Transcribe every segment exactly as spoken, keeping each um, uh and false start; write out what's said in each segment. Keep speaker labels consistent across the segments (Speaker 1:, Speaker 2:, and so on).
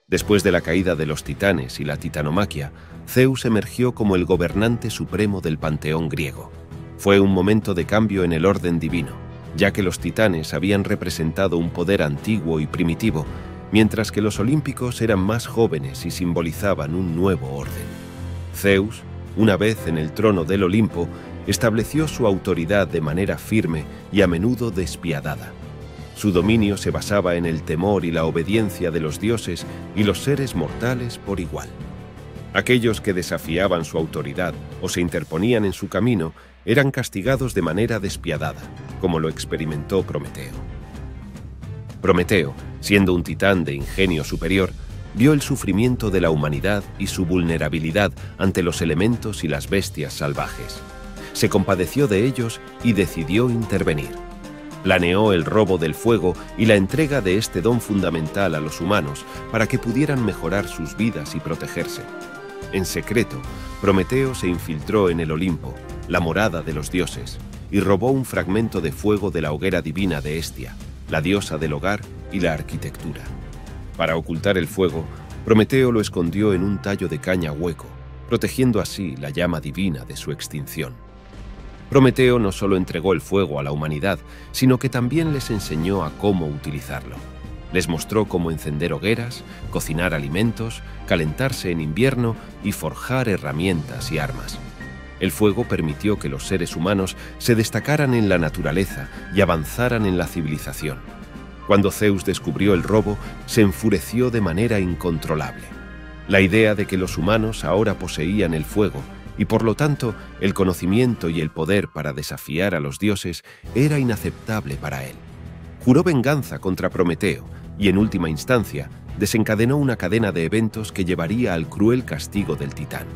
Speaker 1: Después de la caída de los titanes y la titanomaquia, Zeus emergió como el gobernante supremo del panteón griego. Fue un momento de cambio en el orden divino, ya que los titanes habían representado un poder antiguo y primitivo, mientras que los olímpicos eran más jóvenes y simbolizaban un nuevo orden. Zeus, una vez en el trono del Olimpo, estableció su autoridad de manera firme y a menudo despiadada. Su dominio se basaba en el temor y la obediencia de los dioses y los seres mortales por igual. Aquellos que desafiaban su autoridad o se interponían en su camino eran castigados de manera despiadada, como lo experimentó Prometeo. Prometeo, siendo un titán de ingenio superior, vio el sufrimiento de la humanidad y su vulnerabilidad ante los elementos y las bestias salvajes. Se compadeció de ellos y decidió intervenir. Planeó el robo del fuego y la entrega de este don fundamental a los humanos para que pudieran mejorar sus vidas y protegerse. En secreto, Prometeo se infiltró en el Olimpo, la morada de los dioses, y robó un fragmento de fuego de la hoguera divina de Hestia, la diosa del hogar y la arquitectura. Para ocultar el fuego, Prometeo lo escondió en un tallo de caña hueco, protegiendo así la llama divina de su extinción. Prometeo no solo entregó el fuego a la humanidad, sino que también les enseñó a cómo utilizarlo. Les mostró cómo encender hogueras, cocinar alimentos, calentarse en invierno y forjar herramientas y armas. El fuego permitió que los seres humanos se destacaran en la naturaleza y avanzaran en la civilización. Cuando Zeus descubrió el robo, se enfureció de manera incontrolable. La idea de que los humanos ahora poseían el fuego y por lo tanto el conocimiento y el poder para desafiar a los dioses era inaceptable para él. Juró venganza contra Prometeo y en última instancia desencadenó una cadena de eventos que llevaría al cruel castigo del titán.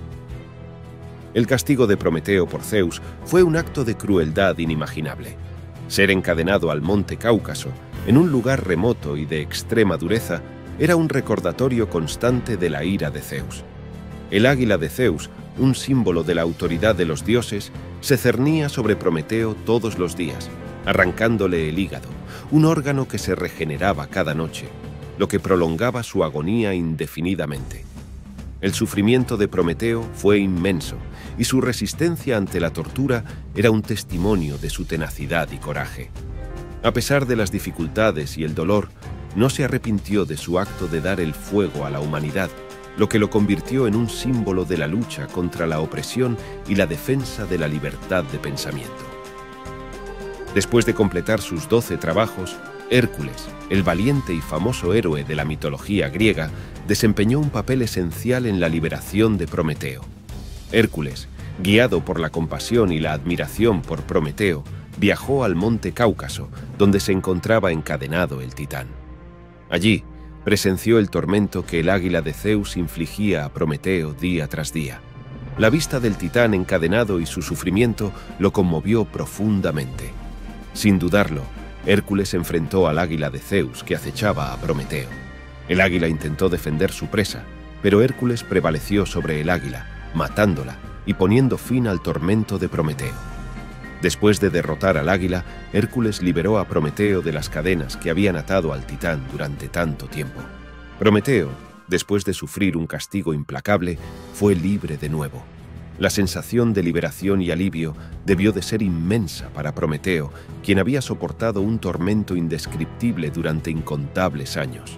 Speaker 1: El castigo de Prometeo por Zeus fue un acto de crueldad inimaginable. Ser encadenado al monte Cáucaso, en un lugar remoto y de extrema dureza, era un recordatorio constante de la ira de Zeus. El águila de Zeus, un símbolo de la autoridad de los dioses, se cernía sobre Prometeo todos los días, arrancándole el hígado, un órgano que se regeneraba cada noche, lo que prolongaba su agonía indefinidamente. El sufrimiento de Prometeo fue inmenso, y su resistencia ante la tortura era un testimonio de su tenacidad y coraje. A pesar de las dificultades y el dolor, no se arrepintió de su acto de dar el fuego a la humanidad, lo que lo convirtió en un símbolo de la lucha contra la opresión y la defensa de la libertad de pensamiento. Después de completar sus doce trabajos, Hércules, el valiente y famoso héroe de la mitología griega, desempeñó un papel esencial en la liberación de Prometeo. Hércules, guiado por la compasión y la admiración por Prometeo, viajó al monte Cáucaso, donde se encontraba encadenado el titán. Allí, presenció el tormento que el águila de Zeus infligía a Prometeo día tras día. La vista del titán encadenado y su sufrimiento lo conmovió profundamente. Sin dudarlo, Hércules enfrentó al águila de Zeus que acechaba a Prometeo. El águila intentó defender su presa, pero Hércules prevaleció sobre el águila, matándola y poniendo fin al tormento de Prometeo. Después de derrotar al águila, Hércules liberó a Prometeo de las cadenas que habían atado al titán durante tanto tiempo. Prometeo, después de sufrir un castigo implacable, fue libre de nuevo. La sensación de liberación y alivio debió de ser inmensa para Prometeo, quien había soportado un tormento indescriptible durante incontables años.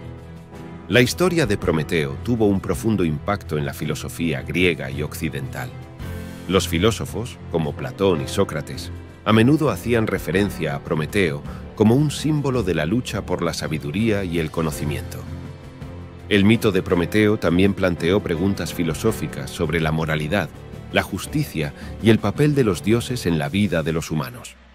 Speaker 1: La historia de Prometeo tuvo un profundo impacto en la filosofía griega y occidental. Los filósofos, como Platón y Sócrates, a menudo hacían referencia a Prometeo como un símbolo de la lucha por la sabiduría y el conocimiento. El mito de Prometeo también planteó preguntas filosóficas sobre la moralidad, la justicia y el papel de los dioses en la vida de los humanos.